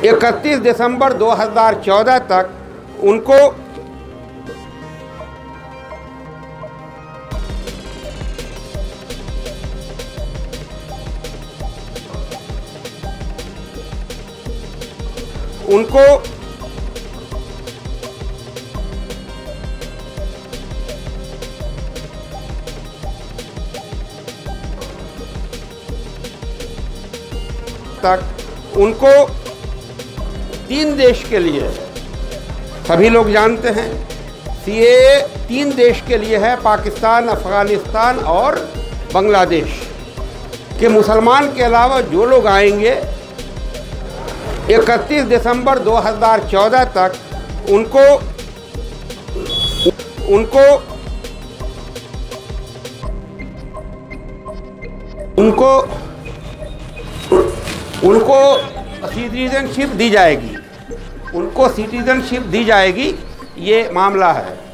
31 दिसंबर 2014 तक उनको उनको 3 देश के लिए, सभी लोग जानते हैं सीएए 3 देश के लिए है, पाकिस्तान, अफ़गानिस्तान और बांग्लादेश के मुसलमान के अलावा जो लोग आएंगे 31 दिसंबर 2014 तक उनको सिटीजनशिप दी जाएगी, ये मामला है।